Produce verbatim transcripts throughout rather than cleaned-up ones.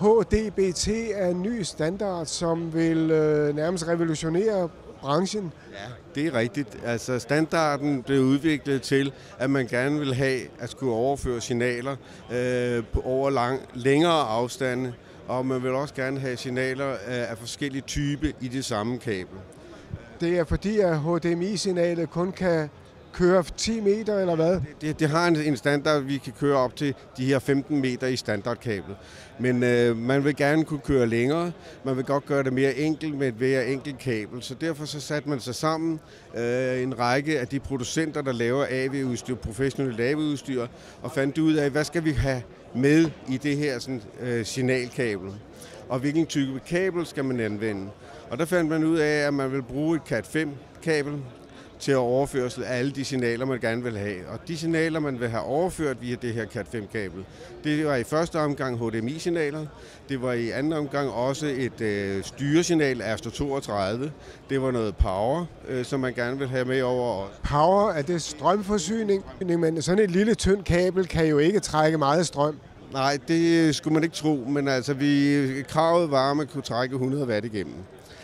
H D B T er en ny standard, som vil øh, nærmest revolutionere branchen. Ja, det er rigtigt. Altså standarden blev udviklet til, at man gerne vil have at skulle overføre signaler øh, på over lang, længere afstande, og man vil også gerne have signaler af, af forskellige typer i det samme kabel. Det er fordi, at H D M I-signalet kun kan køre ti meter, eller hvad? Det, det har en, en standard, vi kan køre op til de her femten meter i standardkabel. Men øh, man vil gerne kunne køre længere. Man vil godt gøre det mere enkelt med et hver enkelt kabel. Så derfor så satte man sig sammen øh, en række af de producenter, der laver A V-udstyr, professionelle A V-udstyr, og fandt ud af, hvad skal vi have med i det her sådan, øh, signalkabel. Og hvilken type kabel skal man anvende. Og der fandt man ud af, at man vil bruge et cat fem kabel til at overførsel af alle de signaler, man gerne vil have. Og de signaler, man vil have overført via det her cat fem kabel, det var i første omgang H D M I-signaler. Det var i anden omgang også et øh, styresignal Astro toogtredive. Det var noget power, øh, som man gerne vil have med over. Power, er det strømforsyning? Men sådan et lille tyndt kabel kan jo ikke trække meget strøm. Nej, det skulle man ikke tro, men altså vi, kravet var, at man kunne trække hundrede watt igennem.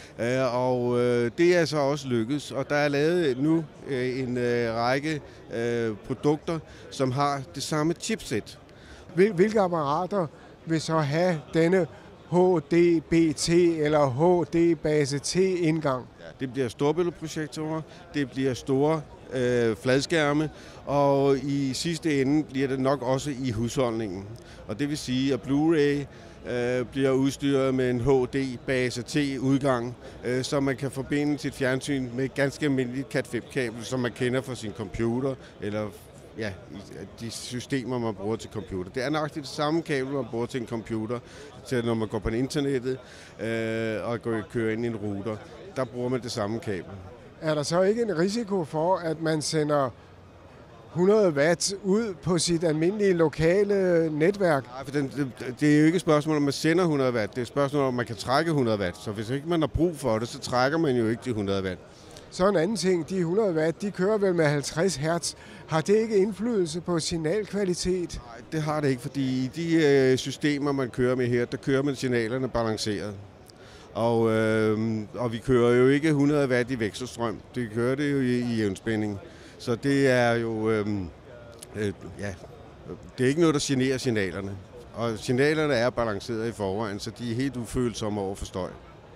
Og det er så også lykkedes, og der er lavet nu en række produkter, som har det samme chipset. Hvilke apparater vil så have denne H D B T eller H D base T indgang? Ja, det bliver storbælteprojektorer, det bliver store øh, fladskærme, og i sidste ende bliver det nok også i husholdningen. Og det vil sige, at Blu-ray øh, bliver udstyret med en H D base T udgang, øh, så man kan forbinde sit fjernsyn med et ganske almindeligt cat fem kabel, som man kender fra sin computer, eller ja, de systemer, man bruger til computer. Det er nøjagtigt det samme kabel, man bruger til en computer, til når man går på internettet øh, og går, kører ind i en router. Der bruger man det samme kabel. Er der så ikke en risiko for, at man sender hundrede watt ud på sit almindelige lokale netværk? Nej, for den, det, det er jo ikke et spørgsmål, om man sender hundrede watt. Det er et spørgsmål, om man kan trække hundrede watt. Så hvis ikke man har brug for det, så trækker man jo ikke de hundrede watt. Så en anden ting, de hundrede watt, de kører vel med halvtreds hertz. Har det ikke indflydelse på signalkvalitet? Nej, det har det ikke, fordi i de øh, systemer, man kører med her, der kører man signalerne balanceret. Og, øh, og vi kører jo ikke hundrede watt i vekselstrøm. Det kører det jo i, i jævnspænding. Så det er jo, øh, øh, ja, det er ikke noget, der generer signalerne. Og signalerne er balanceret i forvejen, så de er helt ufølsomme over for støj.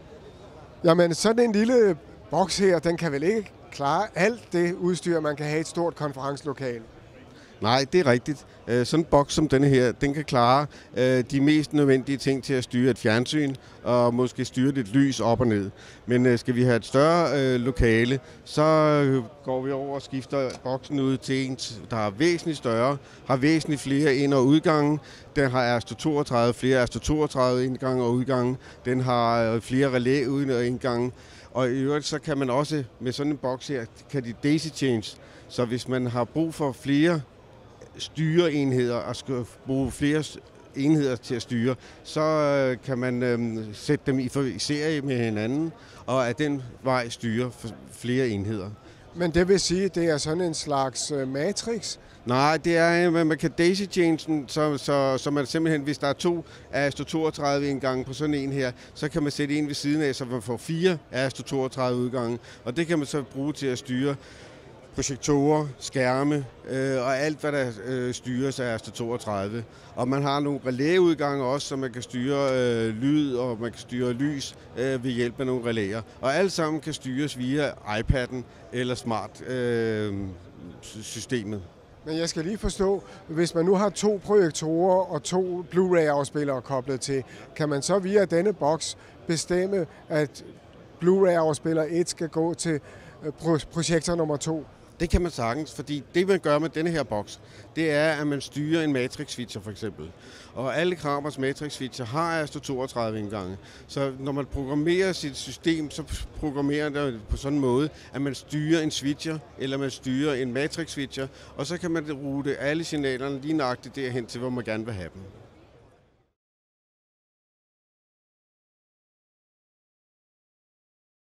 Jamen, sådan en lille boks her, den kan vel ikke klare alt det udstyr, man kan have i et stort konferencelokale? Nej, det er rigtigt. Sådan en boks som denne her, den kan klare de mest nødvendige ting til at styre et fjernsyn og måske styre lidt lys op og ned. Men skal vi have et større lokale, så går vi over og skifter boksen ud til en, der er væsentligt større, har væsentligt flere ind- og udgange. Den har Astro toogtredive, flere Astro toogtredive indgange og udgange. Den har flere relæ uden og indgange. Og i øvrigt så kan man også med sådan en boks her, kan de daisy change. Så hvis man har brug for flere styreenheder og skal bruge flere enheder til at styre, så kan man øhm, sætte dem i serie med hinanden, og af den vej styre flere enheder. Men det vil sige, at det er sådan en slags matrix? Nej, det er, at man kan daisy change den, så, så, så man simpelthen, hvis der er to Astro toogtredive indgange på sådan en her, så kan man sætte en ved siden af, så man får fire Astro toogtredive udgange, og det kan man så bruge til at styre projektorer, skærme øh, og alt, hvad der øh, styres af Astro toogtredive. Og man har nogle relæudgange også, så man kan styre øh, lyd, og man kan styre lys øh, ved hjælp af nogle relæer. Og alt sammen kan styres via iPad'en eller smart-systemet. Øh, Men jeg skal lige forstå, hvis man nu har to projektorer og to Blu-ray-afspillere koblet til, kan man så via denne boks bestemme, at Blu-ray-afspiller et skal gå til projektor nummer to? Det kan man sagtens, fordi det man gør med denne her boks, det er, at man styrer en matrix-switcher for eksempel. Og alle Kramers matrix-switcher har Astro toogtredive indgange. Så når man programmerer sit system, så programmerer det på sådan en måde, at man styrer en switcher, eller man styrer en matrix-switcher, og så kan man rute alle signalerne lige nøjagtigt derhen til, hvor man gerne vil have dem.